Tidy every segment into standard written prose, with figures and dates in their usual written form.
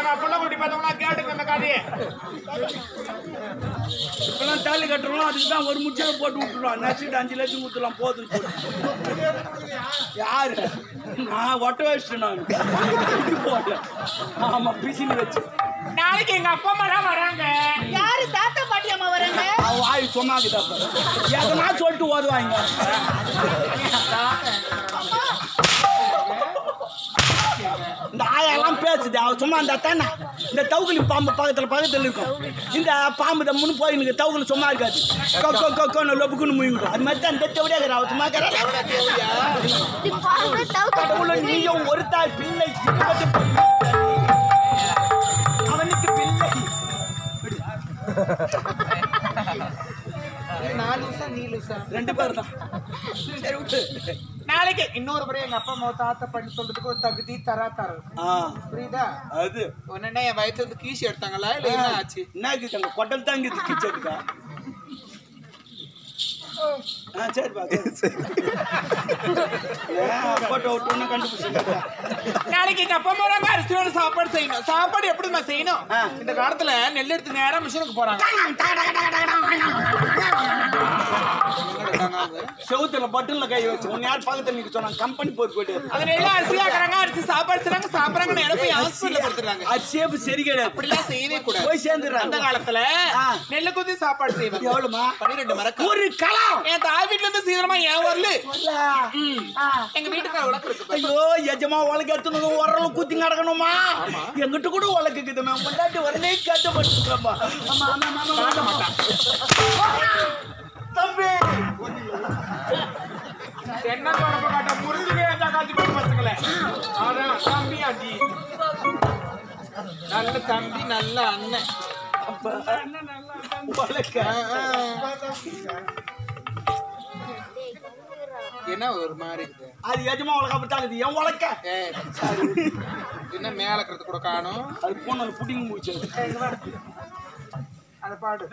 எங்க புள்ள குட்டி பார்த்தவங்களா கேட்டுங்க அந்த கதையை. இப்பெல்லாம் தாலி கட்டுறோம், அதுக்குதான் ஒரு முச்சலை போட்டு விட்டுருவான். நச்சுட்டு 5 லட்சம் ஊற்றலாம் போதும். யாரு நான் ஒட்ட வச்சுட்டேன். நான் போட்டேன். ஆமா பிசினி வச்சு. நாளைக்கு எங்க அப்பா அம்மா தான் வராங்க. யாரு தாத்தா பாட்டி அம்மா வராங்க? வாய் சொன்னாக்குதா எதனா சொல்லிட்டு ஓதுவாங்க. இந்த ஆயெல்லாம் பேசுது. அவ சும்மா இந்த தானே இந்த தவுகுலி பாம்பு பக்கத்தில் இருக்கும். இந்த பாம்பு இந்த முன்னு போய் எனக்கு தவுகுலி சும்மா இருக்காது. கொக்கொன்னு லொப்புக்குன்னு முயங்கிடும். அது மாதிரி தான் இந்த தேவையாக அவ சும்மா கடவுள நீயும் ஒரு தாய் பிள்ளை அவனுக்கு பிள்ளை 4 வருஷம் நீ லூசா 2 பேர் தான். சரி விட்டு. நாளைக்கு இன்னொரு முறை எங்க அப்பா அம்மா தாத்தா பண்ணி சொல்றதுக்கு ஒரு தகுதி தராத்தாரு. புரியுதா? அது உடனே என் வயிற்று வந்து கீசி எடுத்தாங்களா இல்ல என்ன ஆச்சு? என்ன கேட்டாங்க? கொட்டல் தான் இங்கே கீச்சு எடுக்கா. சரி போட்டோ விட்டு கண்டுபிடிச்சு. நாளைக்கு எங்க அப்பா அம்மா அரிசியோட சாப்பாடு செய்யணும். சாப்பாடு எப்படிமா செய்யணும்? இந்த காலத்துல நெல் எடுத்து நேரம் மிஷினுக்கு போறாங்க. செவுத்துல பட்டன்ல கை வச்சு உன் யார் பக்கத்துல நிக்க சொன்னாங்க? கம்பெனி போயிட்டு அது நெல்ல அரிசி ஆக்குறாங்க, அரிசி சாப்பாடு செய்றாங்க, சாப்பிடுறாங்க, எனக்கு போய் ஹாஸ்பிடல்ல கொடுத்துறாங்க. அது சேப்பு சரி கிடையாது. அப்படிலாம் செய்யவே கூடாது. போய் சேர்ந்துடுறாங்க. அந்த காலத்துல நெல்ல குத்தி சாப்பாடு செய்வாங்க. எவ்வளவுமா? 12 மரக்கா. ஒரு களம். என் தாய் வீட்டுல இருந்து சீக்கிரமா ஏன் வரல? எங்க வீட்டுக்கு உலக்கு இருக்கு. ஐயோ எஜமா உலக்கு எடுத்துனது உரல குத்தி நடக்கணுமா? எங்கிட்ட கூட உலக்குக்குது. மேம் கொண்டாட்டி வரலே கட்டப்பட்டுருக்கா. தம்பி என்ன தொடர்பு காட்ட முறிஞ்சுவே காட்சி போட்டு பசங்களே. அதான் தம்பி அடி நல்ல தம்பி நல்ல அண்ணன். என்ன ஒரு மாதிரி இருக்கு. அது எஜமா உலக அப்படித்தான். என் உலக்க என்ன மேல இருக்கிறது கூட காணும். அது போன புட்டிங் முடிச்சு அத பாடு.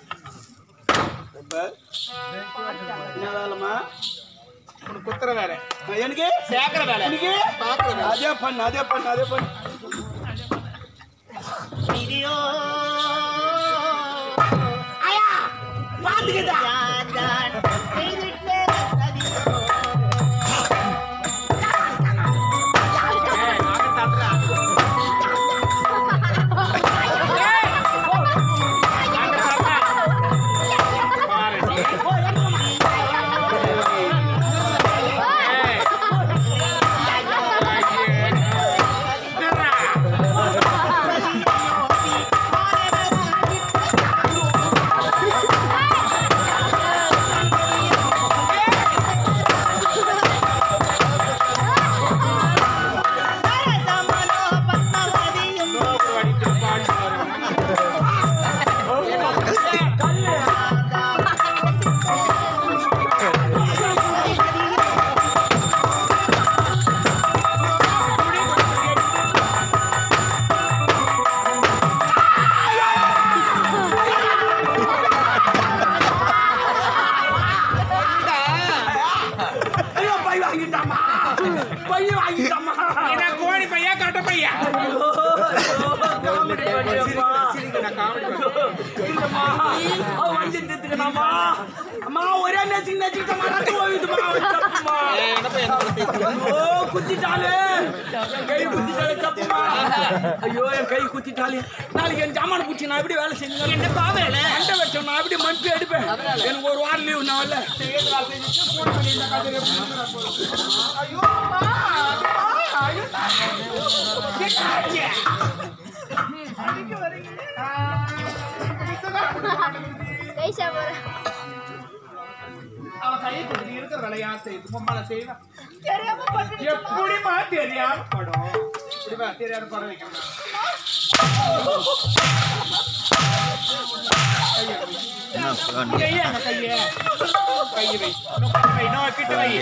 என்ன வேலைமா? உனக்கு குத்துற வேலை, எனக்கு சேர்க்கிற வேலை, எனக்கு பாக்குற வேலை. அதே பண்ணு. ஐயா பாத்துக்கிட்டா கோழி பையா கட்ட பையா ஒரே குத்திட்டாலே கை குத்திட்டாலே தப்புமா. ஐயோ என் கை குத்திட்டாலே நாளைக்கு என் ஜாமான குச்சி நான் எப்படி வேலை செஞ்சேன்? என்ன பாவேல அண்டை வச்சோம். நான் எப்படி மண்பு எடுப்பேன்? எனக்கு ஒரு வாரம் லீவு நான் இல்ல. அவன் கையை இருக்கிற வேலையா செய்யுது. பொம்மால செய்யலாம். எப்படிமா தெரியாம படம் இப்படிமா தெரியாத படம் வைக்கணும். கையை வை கிட்ட வை.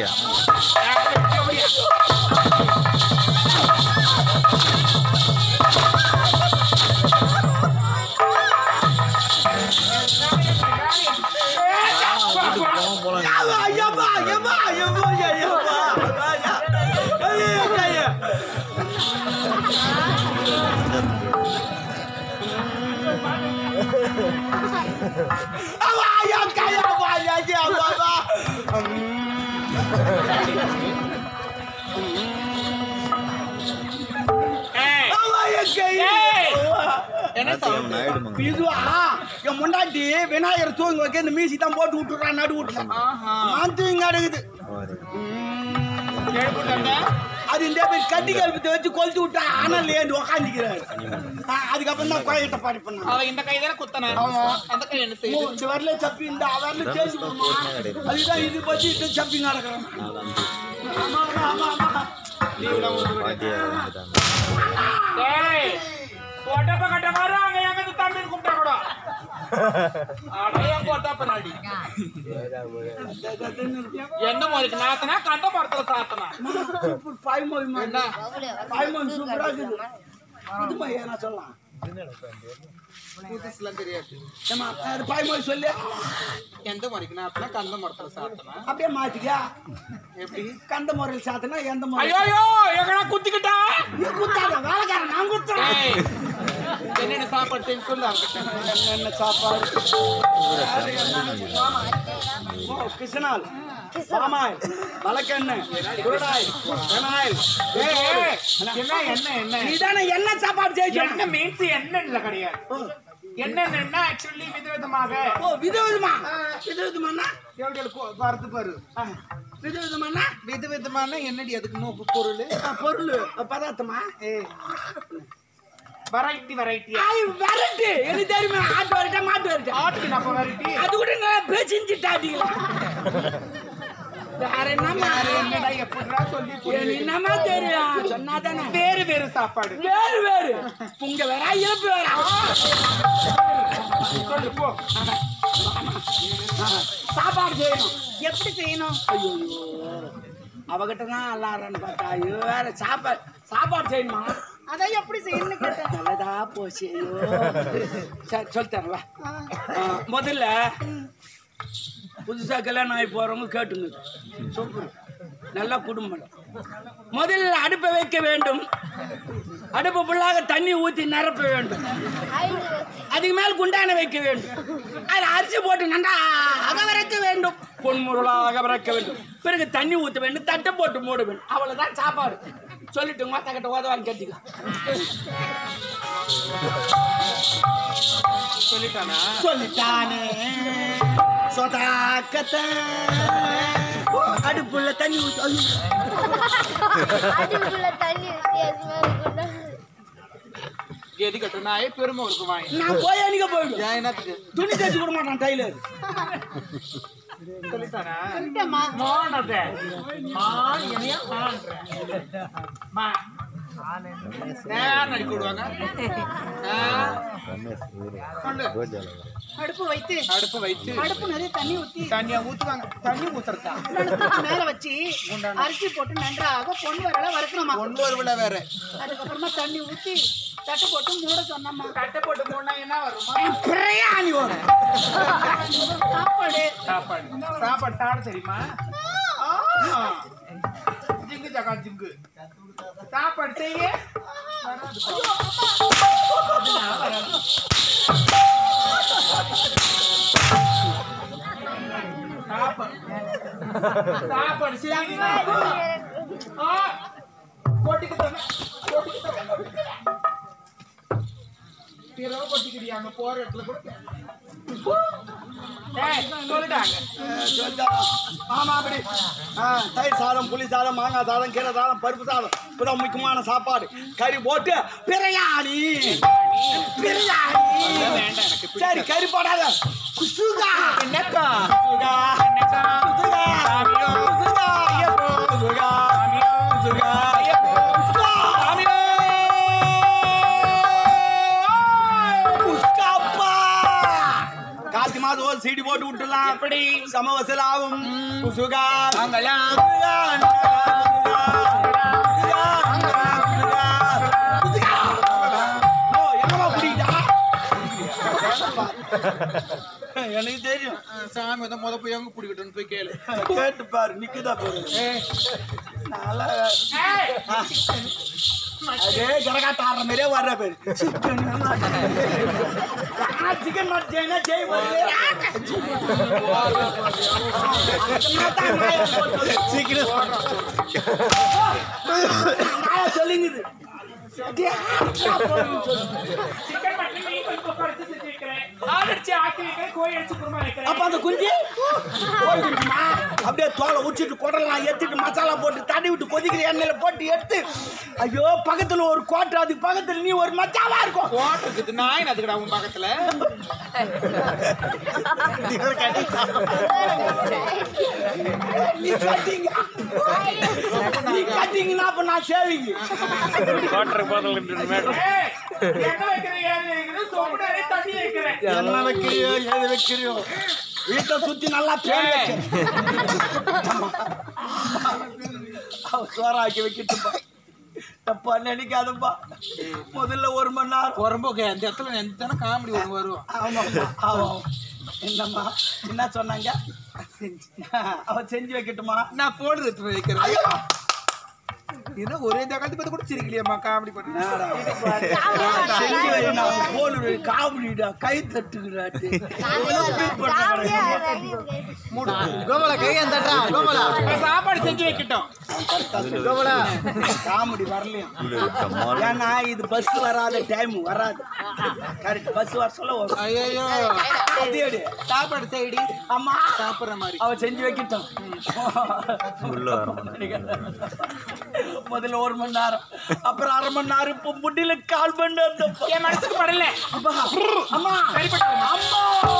என்ன என் முண்டாட்டி விநாயகர் தூங்க வைக்க இந்த மீசி தான் போட்டு விட்டுறான் நடு விட்டுறான் இங்க அடகுது அது இந்த பேர் கட்டி கல்பத்தை வச்சு கொளுத்து விட்டா ஆனால் ஏந்து உக்காந்துக்கிறாரு அதுக்கப்புறம் தான் கோயில்கிட்ட பாடி பண்ணாங்க அவன் இந்த கை தானே குத்தனா அந்த கை என்ன செய்யுது இந்த வரல சப்பி இந்த வரல சேஞ்ச் பண்ணுமா அதுதான் இது பத்தி இது சப்பி நடக்கிறோம் ஆமா ஆமா ஆமா டேய் போட்டப்ப கட்ட மாறு அங்க எங்க தம்பி கூப்பிட்டா கூட அடைய போட்டப்ப நாடி என்ன மாதிரி நாத்தனா கண்ட படத்துல சாத்தனா சூப்பர் பாய் மோய் என்ன பாய் மோய் சூப்பரா இருக்குது புதுமை என்ன சொல்லலாம் புதுசுலாம் தெரியாது ஏமா பாய் மோய் சொல்லு எந்த மாதிரி நாத்தனா கண்ட படத்துல சாத்தனா அப்படியே மாத்திக்கா எப்படி கந்த முறையில் சாத்தனா எந்த முறை ஐயோ எங்கடா குத்திக்கிட்டா நீ குத்தாத வேலைக்காரன் நான் குத்துறேன் என்னென்ன சாப்பாடு செய்ய சொல்லு என்ன சாப்பாடு கிருஷ்ணால் பாமாயில் வழக்கெண்ணெய் குருடாயில் வெனாயில் என்ன என்ன என்ன நீதானே என்ன சாப்பாடு செய்ய என்ன மீன்ஸ் என்னன்னு கிடையாது என்னென்ன ஆக்சுவலி விதவிதமாக விதவிதமா விதவிதமானா பார்த்து பாரு விதவிதமானா விதவிதமான என்னடி அதுக்கு நோக்கு பொருள் பொருள் பதார்த்தமா வெரைட்டி வெரைட்டி வெரைட்டி எனக்கு தெரியுமா ஆட்டு வரட்டா மாட்டு வரட்டா ஆட்டுக்கு நம்ம வெரைட்டி அது கூட நான் பேசிஞ்சிட்டாட்டீங்களா வேற என்னடா எப்படிடா சொல்லி என்னமா தெரியும் சொன்னாதானே வேறு வேறு சாப்பாடு வேறு வேறு உங்க வேற இழப்பு வேற சொல்லு போ சாப்பாடு செய்யணும் எப்படி செய்யணும் ஐயோ அவகிட்ட தான் அல்லாறன்னு பார்த்தா ஐயோ வேற சாப்பாடு செய்யணுமா அதான் எப்படி செய்யணும்னு கேட்டேன் நல்லதா போச்சு ஐயோ சரி சொல்லித்தரவா முதல்ல புதுசா கல்யாணம் ஆகி போறவங்க கேட்டுங்க சூப்பர் நல்ல குடும்பம் முதல்ல அடுப்பை வைக்க வேண்டும் அடுப்பு ஃபுல்லாக தண்ணி ஊற்றி நிரப்ப வேண்டும் அதுக்கு மேல் குண்டான வைக்க வேண்டும் அது அரிசி போட்டு நன்றா அகவரைக்க வேண்டும் பொன்முருளாக அகவரைக்க வேண்டும் பிறகு தண்ணி ஊற்ற வேண்டும் தட்டை போட்டு மூட வேண்டும் அவ்வளவுதான் சாப்பாடு சொல்லிட்டு மாத்தா கிட்ட ஓதவான்னு கேட்டுக்க சொல்லிட்டானா சொல்லிட்டானே சொதாக்கத்த அடுப்புள்ள தண்ணி ஊற்றி அதுக்குள்ள தண்ணி ஊத்தி அது மாதிரி எது கட்டுனாயே பெருமை இருக்குவாங்க நான் போய் அன்னைக்கு போயிடும் என்னத்துக்கு துணி தைச்சு கொடுக்க மாட்டான் டைலர் சொல்லிட்டானா சொல்லிட்டேம்மா மானதே மான் என்னையா மா நேரம் அடிக்க விடுவாங்க அடுப்பு வைத்து அடுப்பு வைத்து அடுப்பு நிறைய தண்ணி ஊத்தி தண்ணியா ஊத்துவாங்க தண்ணி ஊத்துறதா மேல வச்சு அரிசி போட்டு நன்றாக பொன் வரல வறுக்கணுமா ஒன்று ஒரு விட வேற அதுக்கப்புறமா தண்ணி ஊத்தி தட்டை போட்டு மூட சொன்னம்மா கட்டை போட்டு போனா என்ன வருமா பிரியாணி வரும் சாப்பாடு சாப்பாடு சாப்பாடு சாப்பிட தெரியுமா ஜிங்கு ஜகா ஜிங்கு சாப்பாடு செய்ய சாப்பாடு செய்ய கொட்டிக்கிறியா அங்க போற இடத்துல கூட சொல்லிட்டாங்க ஆமா அப்படி தயிர் சாதம் புளி சாதம் மாங்காய் சாதம் கீரை சாதம் பருப்பு சாதம் இப்பதான் முக்கியமான சாப்பாடு கறி போட்டு பிரியாணி பிரியாணி வேண்டாம் எனக்கு சரி கறி போடாத குசுகா என்னக்கா குசுகா என்னக்கா குசுகா குசுகா குசுகா குசுகா சீடி போட்டு விட்டுலாம் எப்படி சம வசூல் ஆகும் குசுகா எனக்கு தெரியும் சாமி தான் முத போய் எங்க பிடிக்கட்டும்னு போய் கேளு கேட்டு பாரு நிக்குதா பாரு அதே கரகாட்ட ஆடுற மாதிரியே வர்ற பேரு சிக்கன் மாட்டேன்னா ஜெய் சொல்லிங்குது சிக்கன் மட்டன் மீன் குழம்பு எடுத்து செஞ்சு வைக்கிறேன். ஆடு அடிச்சு ஆக்கி வைக்கிறேன். கோழி அடிச்சு குருமா வைக்கிறேன். அப்ப அந்த குஞ்சு அப்படியே தோலை உச்சிட்டு குடலாம் எடுத்துட்டு மசாலா போட்டு தடவி விட்டு கொதிக்கிற எண்ணெயில போட்டு எடுத்து ஐயோ பக்கத்துல ஒரு கோட்டை அதுக்கு பக்கத்துல நீ ஒரு மச்சாவா இருக்கும் கோட்டுக்கு நாய் அதுக்கடா உன் பக்கத்துல நீ கட்டிங்கன்னா அப்ப நான் சேவிங்க எங்க வைக்கிறேன் ஏது வைக்கிறேன் சோப்பு தண்ணி வைக்கிறேன். என்ன வைக்கிறியோ ஏது வைக்கிறியோ வீட்டை சுத்தி நல்லா பேர் வைக்கிறேன் சோறாக்கி வைக்கிட்டுப்பா தப்பா நினைக்காதப்பா முதல்ல 1 மணி நேரம் குரம்போக்கு அந்த இடத்துல எந்த காமெடி ஒன்று வரும். ஆமாம்மா ஆமாம் என்னம்மா என்ன சொன்னாங்க அவன் செஞ்சு வைக்கட்டுமா நான் போன் எடுத்து வைக்கிறேன். ஐயோ என்ன ஒரே ஜகத்து பத்தி கூட சிரிக்கலையம்மா காமெடி பண்ணி செஞ்சு வை நான் போன காமெடிடா கை தட்டுக்கிறாட்டு கோமலா கை அந்த கோமலா சாப்பாடு செஞ்சு வைக்கட்டும். கோமலா காமெடி வரலையும் ஏன்னா இது பஸ் வராத டைம் வராது கரெக்ட் பஸ் வர சொல்ல வரும் ஐயோ அதேடு சாப்பாடு சைடி அம்மா சாப்பிடுற மாதிரி அவ செஞ்சு வைக்கட்டும் முதல்ல 1 மணி நேரம் அப்புறம் 1/2 மணி நேரம் இப்ப முட்டில 1/4 மணி நேரம் என் மனசுக்கு படல. அப்பா அம்மா சரிப்பட்டு அம்மா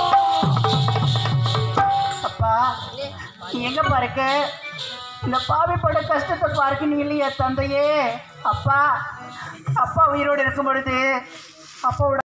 அப்பா நீ எங்க பாருக்க இந்த பாவி பட கஷ்டத்தை பார்க்க நீ இல்லையா தந்தையே அப்பா அப்பா உயிரோடு இருக்கும் பொழுது அப்பாவோட